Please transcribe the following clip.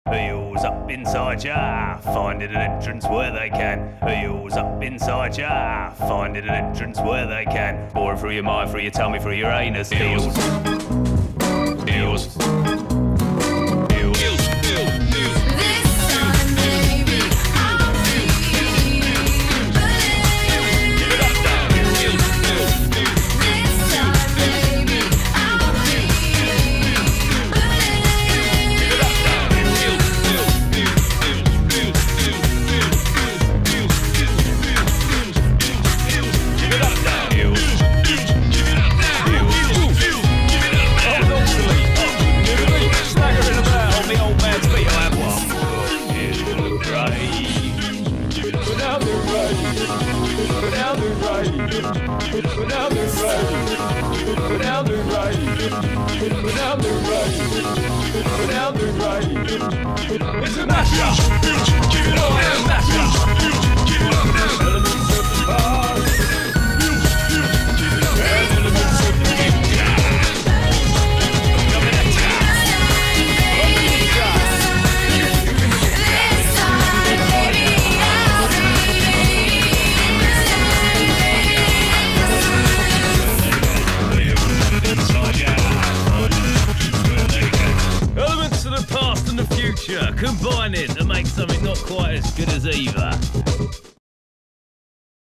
Wheels up inside ya, finding an entrance where they can. Wheels up inside ya, finding an entrance where they can. Boring through your mind, through your tummy, through your anus. Heels. Heels. It's a mashup. Give it all, it's a mashup. Give it up now. Elements of the past. Give it up now. Elements of the future. Coming at ya. Underneath ya. This time, baby, I'll Elements of the past and the future combining to make something not quite as good as either.